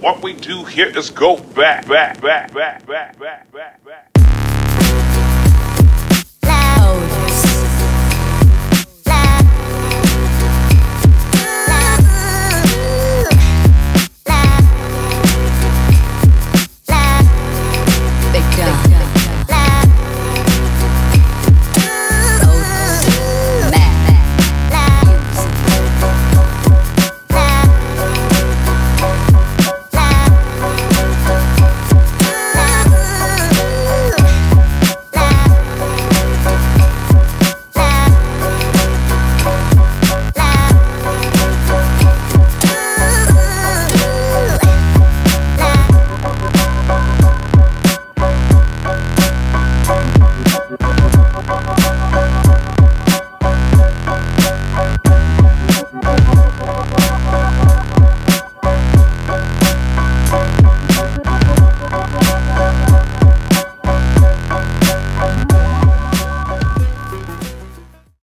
What we do here is go back, back, back, back, back, back, back, back. Loud.